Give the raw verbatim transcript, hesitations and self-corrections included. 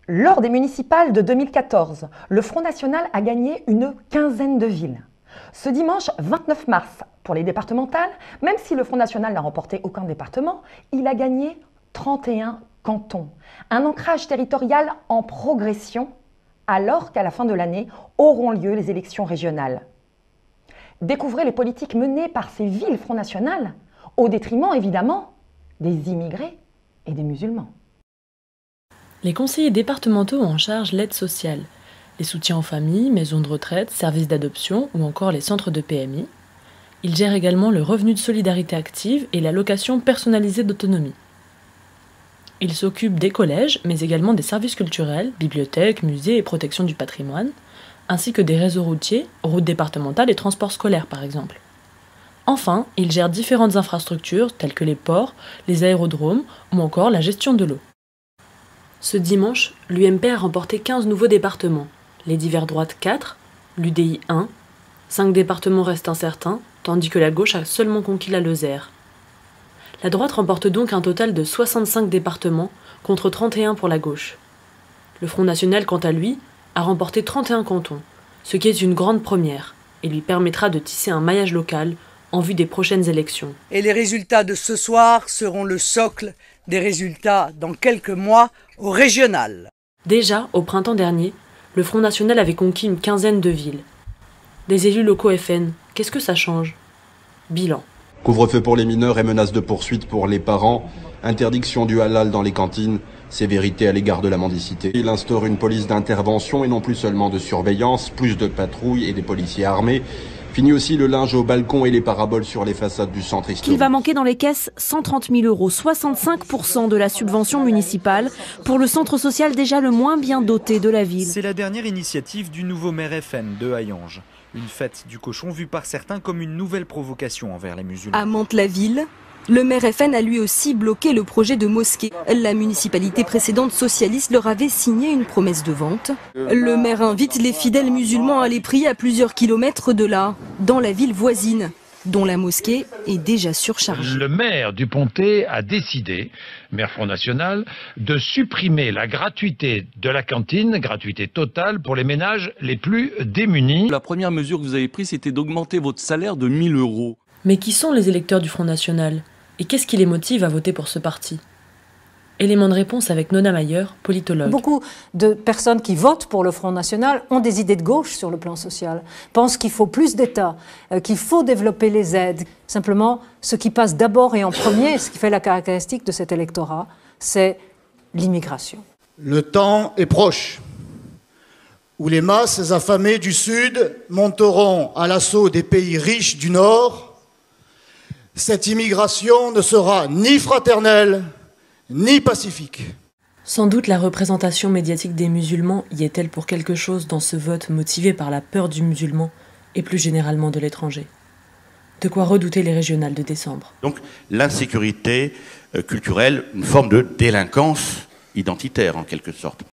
Lors des municipales de deux mille quatorze, le Front National a gagné une quinzaine de villes. Ce dimanche vingt-neuf mars, pour les départementales, même si le Front National n'a remporté aucun département, il a gagné trente et un cantons. Un ancrage territorial en progression, alors qu'à la fin de l'année auront lieu les élections régionales. Découvrez les politiques menées par ces villes Front National, au détriment évidemment des immigrés et des musulmans. Les conseillers départementaux ont en charge l'aide sociale, les soutiens aux familles, maisons de retraite, services d'adoption ou encore les centres de P M I. Ils gèrent également le revenu de solidarité active et l'allocation personnalisée d'autonomie. Ils s'occupent des collèges, mais également des services culturels, bibliothèques, musées et protection du patrimoine, ainsi que des réseaux routiers, routes départementales et transports scolaires par exemple. Enfin, ils gèrent différentes infrastructures telles que les ports, les aérodromes ou encore la gestion de l'eau. Ce dimanche, l'U M P a remporté quinze nouveaux départements, les divers droites quatre, l'U D I un, cinq départements restent incertains, tandis que la gauche a seulement conquis la Lozère. La droite remporte donc un total de soixante-cinq départements contre trente et un pour la gauche. Le Front National, quant à lui, a remporté trente et un cantons, ce qui est une grande première, et lui permettra de tisser un maillage local en vue des prochaines élections. Et les résultats de ce soir seront le socle des résultats dans quelques mois au régional. Déjà, au printemps dernier, le Front National avait conquis une quinzaine de villes. Des élus locaux F N, qu'est-ce que ça change? Bilan. Couvre-feu pour les mineurs et menaces de poursuite pour les parents, interdiction du halal dans les cantines, sévérité à l'égard de la mendicité. Il instaure une police d'intervention et non plus seulement de surveillance, plus de patrouilles et des policiers armés. Fini aussi le linge au balcon et les paraboles sur les façades du centre historique. Il va manquer dans les caisses cent trente mille euros, soixante-cinq pour cent de la subvention municipale pour le centre social déjà le moins bien doté de la ville. C'est la dernière initiative du nouveau maire F N de Hayange. Une fête du cochon vue par certains comme une nouvelle provocation envers les musulmans. À Mantes-la-Ville, le maire F N a lui aussi bloqué le projet de mosquée. La municipalité précédente socialiste leur avait signé une promesse de vente. Le maire invite les fidèles musulmans à aller prier à plusieurs kilomètres de là, dans la ville voisine, dont la mosquée est déjà surchargée. Le maire du Pontet a décidé, maire Front National, de supprimer la gratuité de la cantine, gratuité totale pour les ménages les plus démunis. La première mesure que vous avez prise, c'était d'augmenter votre salaire de mille euros. Mais qui sont les électeurs du Front National? Et qu'est-ce qui les motive à voter pour ce parti? Élément de réponse avec Nona Mayer, politologue. Beaucoup de personnes qui votent pour le Front National ont des idées de gauche sur le plan social, pensent qu'il faut plus d'État, euh, qu'il faut développer les aides. Simplement, ce qui passe d'abord et en premier, ce qui fait la caractéristique de cet électorat, c'est l'immigration. Le temps est proche où les masses affamées du Sud monteront à l'assaut des pays riches du Nord. Cette immigration ne sera ni fraternelle, ni pacifique. Sans doute la représentation médiatique des musulmans y est-elle pour quelque chose dans ce vote motivé par la peur du musulman et plus généralement de l'étranger. De quoi redouter les régionales de décembre. Donc l'insécurité culturelle, une forme de délinquance identitaire en quelque sorte.